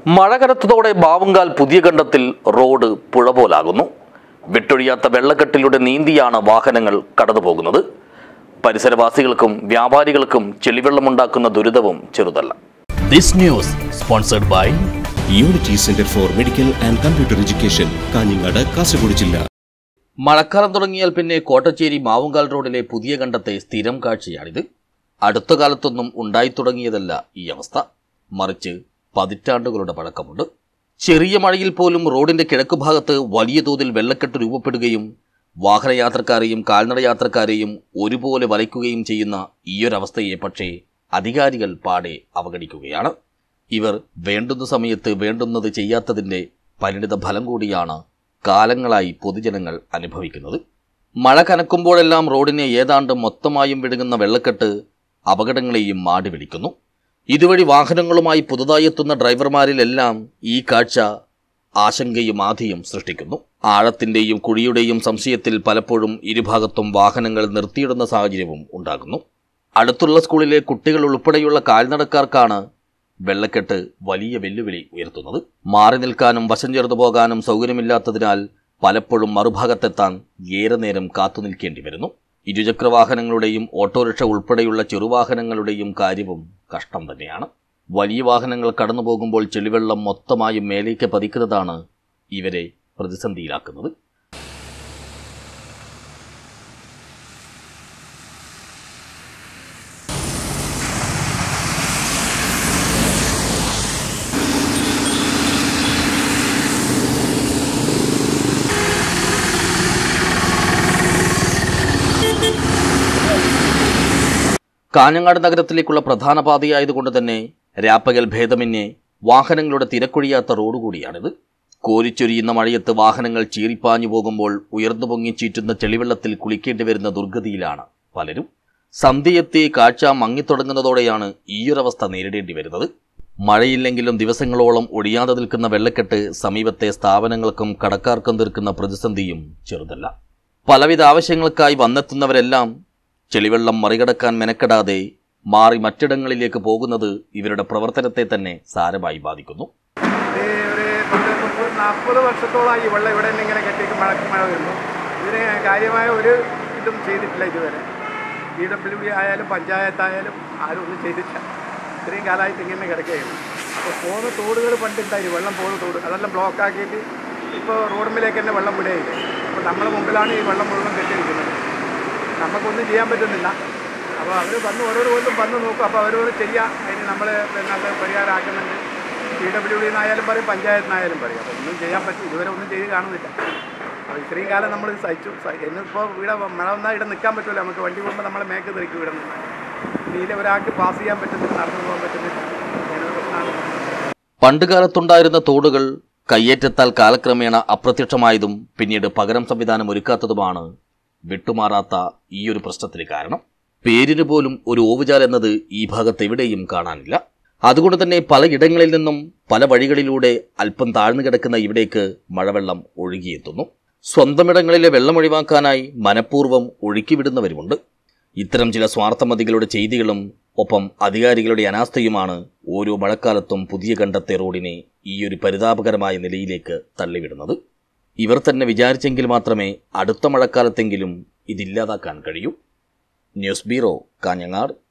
മഴ കനത്തതോടെ ബാവുങ്കാൽ പുതിയ കണ്ടത്തിൽ റോഡ് പുഴ പോലാകുന്നു. വിട്ടൊഴിയാത്ത വെള്ളക്കെട്ടിലൂടെ നീന്തിയാണ് വാഹനങ്ങൾ കടന്നുപോകുന്നത്. പരിസരവാസികൾക്കും വ്യാപാരികൾക്കും ചെളിവെള്ളമുണ്ടാക്കുന്ന ദുരിതവും ചെറുതല്ല. This news sponsored by unity centre for medical and computer education, Kanhangad, Kasaragod ജില്ല. മഴക്കാലം തുടങ്ങിയാൽ പിന്നെ കോട്ടച്ചേരി മാവുങ്കാൽ റോഡിലെ പുതിയ കണ്ടത്തെ സ്ഥിരം കാഴ്ചയാണിത്. അടുത്ത കാലത്തൊന്നും ഉണ്ടായിത്തുടങ്ങിയതല്ല ഈ അവസ്ഥ, മറിച്ച് പതിറ്റാണ്ടുകളുടെ പഴക്കമുണ്ട്. ചെറിയ മഴയിൽ പോലും റോഡിന്റെ കിഴക്ക് ഭാഗത്ത് വലിയ തോതിൽ വെള്ളക്കെട്ട് രൂപപ്പെടുകയും വാഹനയാത്രക്കാരെയും കാൽനടയാത്രക്കാരെയും ഒരുപോലെ വലയ്ക്കുകയും ചെയ്യുന്ന ഈയൊരവസ്ഥയെ പക്ഷേ അധികാരികൾ പാടെ അവഗണിക്കുകയാണ്. ഇവർ വേണ്ടുന്ന സമയത്ത് വേണ്ടുന്നത് ചെയ്യാത്തതിൻ്റെ പരിണിത ഫലം കൂടിയാണ് കാലങ്ങളായി പൊതുജനങ്ങൾ അനുഭവിക്കുന്നത്. മഴ കനക്കുമ്പോഴെല്ലാം റോഡിനെ ഏതാണ്ട് മൊത്തമായും വിഴുങ്ങുന്ന വെള്ളക്കെട്ട് അപകടങ്ങളെയും മാടി വിളിക്കുന്നു. ഇതുവഴി വാഹനങ്ങളുമായി പുതുതായി എത്തുന്ന ഡ്രൈവർമാരിലെല്ലാം ഈ കാഴ്ച ആശങ്കയും ആധിയും സൃഷ്ടിക്കുന്നു. ആഴത്തിൻ്റെയും കുഴിയുടെയും സംശയത്തിൽ പലപ്പോഴും ഇരുഭാഗത്തും വാഹനങ്ങൾ നിർത്തിയിടുന്ന സാഹചര്യവും ഉണ്ടാകുന്നു. അടുത്തുള്ള സ്കൂളിലെ കുട്ടികൾ ഉൾപ്പെടെയുള്ള കാൽനടക്കാർക്കാണ് വെള്ളക്കെട്ട് വലിയ വെല്ലുവിളി ഉയർത്തുന്നത്. മാറി നിൽക്കാനും വശം ചേർന്നു പോകാനും സൗകര്യമില്ലാത്തതിനാൽ പലപ്പോഴും മറുഭാഗത്തെത്താൻ ഏറെ നേരം കാത്തുനിൽക്കേണ്ടി വരുന്നു. ഇരുചക്രവാഹനങ്ങളുടെയും ഓട്ടോറിക്ഷ ഉൾപ്പെടെയുള്ള ചെറുവാഹനങ്ങളുടെയും കാര്യവും കഷ്ടം തന്നെയാണ്. വലിയ വാഹനങ്ങൾ കടന്നു പോകുമ്പോൾ ചെളിവെള്ളം മൊത്തമായും മേലേക്ക് പതിക്കുന്നതാണ് ഇവരെ പ്രതിസന്ധിയിലാക്കുന്നത്. കാഞ്ഞങ്ങാട് നഗരത്തിലേക്കുള്ള പ്രധാന പാതയായതുകൊണ്ട് തന്നെ രാപ്പകൽ ഭേദമന്യേ വാഹനങ്ങളുടെ തിരക്കൊഴിയാത്ത റോഡ് കൂടിയാണിത്. കോരിച്ചൊരിയുന്ന മഴയത്ത് വാഹനങ്ങൾ ചീറിപ്പാഞ്ഞു പോകുമ്പോൾ ഉയർന്നു പൊങ്ങി ചീറ്റുന്ന ചെളിവെള്ളത്തിൽ കുളിക്കേണ്ടി വരുന്ന ദുർഗതിയിലാണ് പലരും. സന്ധ്യയെത്തി കാഴ്ച മങ്ങിത്തുടങ്ങുന്നതോടെയാണ് ഈയൊരവസ്ഥ നേരിടേണ്ടി വരുന്നത്. മഴയില്ലെങ്കിലും ദിവസങ്ങളോളം ഒഴിയാതെ നിൽക്കുന്ന വെള്ളക്കെട്ട് സമീപത്തെ സ്ഥാപനങ്ങൾക്കും കടക്കാർക്കും തീർക്കുന്ന പ്രതിസന്ധിയും ചെറുതല്ല. പലവിധ ആവശ്യങ്ങൾക്കായി വന്നെത്തുന്നവരെല്ലാം ചെളിവെള്ളം മറികടക്കാൻ മെനക്കെടാതെ മാറി മറ്റിടങ്ങളിലേക്ക് പോകുന്നത് ഇവരുടെ പ്രവർത്തനത്തെ തന്നെ സാരമായി ബാധിക്കുന്നു. ഒരു 40 വർഷത്തോളമായി ഈ വെള്ളം ഇവിടെ തന്നെ ഇങ്ങനെ കെട്ടിയിട്ട് മഴ വരുന്നു. ഇതിന് കാര്യമായ ഒരു ഇതും ചെയ്തിട്ടില്ല ഇതുവരെ. PWD ആയാലും പഞ്ചായത്തായാലും ആരും ഒന്നും ചെയ്തിട്ടില്ല. ഇത്രയും കാലമായിട്ട് ഇങ്ങനെ കിടക്കുകയാണ്. അപ്പോൾ പോകുന്ന തോടുകൾ പണ്ടുണ്ടായിരുന്നു, വെള്ളം പോകുന്ന തോട് അതെല്ലാം ബ്ലോക്കാക്കിയിട്ട് ഇപ്പോൾ റോഡുമ്പിലേക്ക് തന്നെ വെള്ളം വിടുകയില്ല. അപ്പോൾ നമ്മുടെ മുമ്പിലാണ് ഈ വെള്ളം മുഴുവൻ കെട്ടിയിരിക്കുന്നത്. നമുക്കൊന്നും ചെയ്യാൻ പറ്റുന്നില്ല. അപ്പോൾ അവർ വന്ന് ഓരോ കൊല്ലം വന്ന് നോക്കും. അപ്പോൾ അവരോട് ചെയ്യാം, അതിന് നമ്മൾ പിന്നെ പരിഹാരമാക്കുന്നുണ്ട്. PWD എന്നായാലും പറയും, പഞ്ചായത്തിനായാലും പറയും. അപ്പോൾ ഒന്നും ചെയ്യാൻ പറ്റും, ഇതുവരെ ഒന്നും ചെയ്ത് കാണുന്നില്ല. അപ്പോൾ ഇത്രയും കാലം നമ്മൾ സഹിച്ചു. എന്നിപ്പോൾ ഇവിടെ മഴ വന്നാൽ ഇവിടെ നിൽക്കാൻ പറ്റില്ല. നമുക്ക് വണ്ടി പോകുമ്പോൾ നമ്മളെ മേക്ക് തെറിക്കും ഇവിടെ നിന്ന്. ഇതിൽ ഒരാൾക്ക് പാസ് ചെയ്യാൻ പറ്റുന്നില്ല, നടന്നു പോകാൻ പറ്റുന്നില്ല. അങ്ങനൊരു പ്രശ്നമാണ്. പണ്ടുകാലത്തുണ്ടായിരുന്ന തോടുകൾ കയ്യേറ്റത്താൽ കാലക്രമേണ അപ്രത്യക്ഷമായതും പിന്നീട് പകരം സംവിധാനം ഒരുക്കാത്തതുമാണ് വിട്ടുമാറാത്ത ഈയൊരു പ്രശ്നത്തിന് കാരണം. പേരിന് പോലും ഒരു ഓവുചാൽ എന്നത് ഈ ഭാഗത്ത് എവിടെയും കാണാനില്ല. അതുകൊണ്ട് തന്നെ പലയിടങ്ങളിൽ നിന്നും പല വഴികളിലൂടെ അല്പം താഴ്ന്നു കിടക്കുന്ന ഇവിടേക്ക് മഴവെള്ളം ഒഴുകിയെത്തുന്നു. സ്വന്തമിടങ്ങളിലെ വെള്ളം ഒഴിവാക്കാനായി മനഃപൂർവ്വം ഒഴുക്കിവിടുന്നവരുമുണ്ട്. ഇത്തരം ചില സ്വാർത്ഥമതികളുടെ ചെയ്തികളും ഒപ്പം അധികാരികളുടെ അനാസ്ഥയുമാണ് ഓരോ മഴക്കാലത്തും പുതിയ കണ്ടത്തെ റോഡിനെ ഈയൊരു പരിതാപകരമായ നിലയിലേക്ക് തള്ളിവിടുന്നത്. ഇവർ തന്നെ വിചാരിച്ചെങ്കിൽ മാത്രമേ അടുത്ത മഴക്കാലത്തെങ്കിലും ഇതില്ലാതാക്കാൻ കഴിയൂ. News bureau, Kanhangad.